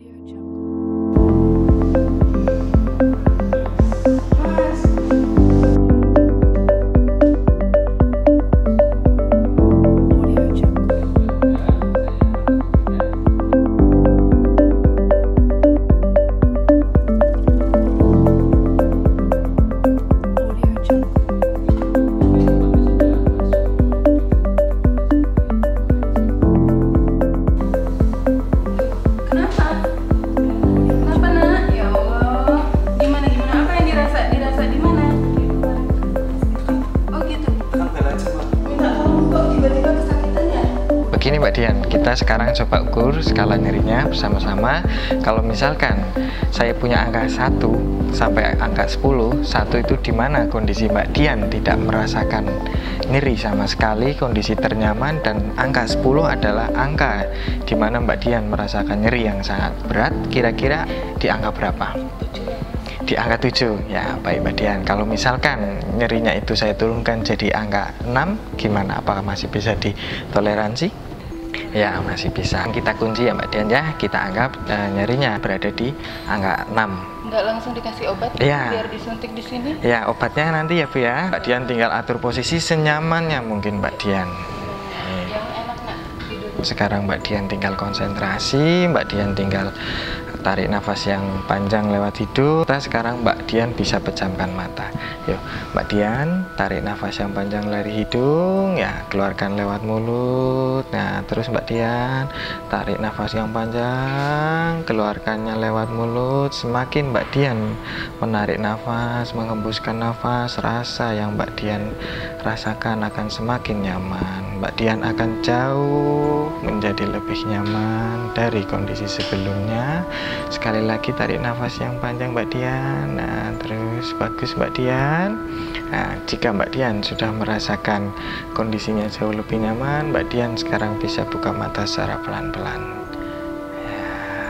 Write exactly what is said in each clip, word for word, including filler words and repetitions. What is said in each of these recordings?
Begini Mbak Dian, kita sekarang coba ukur skala nyerinya bersama-sama. Kalau misalkan saya punya angka satu sampai angka sepuluh, satu itu di mana kondisi Mbak Dian tidak merasakan nyeri sama sekali, kondisi ternyaman, dan angka sepuluh adalah angka di mana Mbak Dian merasakan nyeri yang sangat berat. Kira-kira di angka berapa? Di angka tujuh. Ya, baik Mbak Dian. Kalau misalkan nyerinya itu saya turunkan jadi angka enam, gimana? Apakah masih bisa ditoleransi? Ya, masih bisa. Kita kunci ya Mbak Dian ya. Kita anggap uh, nyerinya berada di angka enam. Nggak langsung dikasih obat ya, biar disuntik di sini? Ya, obatnya nanti ya Bu ya. Mbak Dian tinggal atur posisi senyamannya mungkin Mbak Dian. Yang enak nak tidurnya. Sekarang Mbak Dian tinggal konsentrasi, Mbak Dian tinggal tarik nafas yang panjang lewat hidung. Kita sekarang Mbak Dian bisa pejamkan mata. Yuk, Mbak Dian tarik nafas yang panjang dari hidung, ya keluarkan lewat mulut. Nah, terus Mbak Dian tarik nafas yang panjang, keluarkannya lewat mulut. Semakin Mbak Dian menarik nafas, mengembuskan nafas, rasa yang Mbak Dian rasakan akan semakin nyaman. Mbak Dian akan jauh menjadi lebih nyaman dari kondisi sebelumnya. Sekali lagi tarik nafas yang panjang Mbak Dian. Nah, terus bagus Mbak Dian. Nah, jika Mbak Dian sudah merasakan kondisinya jauh lebih nyaman, Mbak Dian sekarang bisa buka mata secara pelan-pelan. Ya,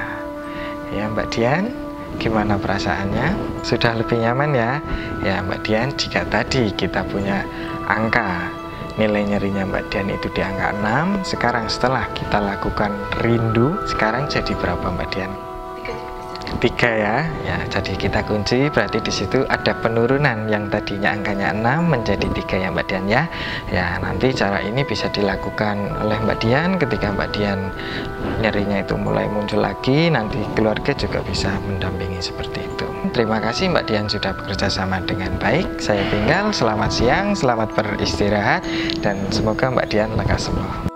ya Mbak Dian, gimana perasaannya? Sudah lebih nyaman ya? Ya Mbak Dian, jika tadi kita punya angka nilai nyerinya Mbak Dian itu di angka enam, sekarang setelah kita lakukan rindu, sekarang jadi berapa Mbak Dian? Tiga ya, ya jadi kita kunci, berarti di situ ada penurunan yang tadinya angkanya enam menjadi tiga ya Mbak Dian ya. Ya, nanti cara ini bisa dilakukan oleh Mbak Dian ketika Mbak Dian nyerinya itu mulai muncul lagi, nanti keluarga juga bisa mendampingi seperti itu. Terima kasih Mbak Dian sudah bekerja sama dengan baik. Saya tinggal, selamat siang, selamat beristirahat, dan semoga Mbak Dian lekas sembuh.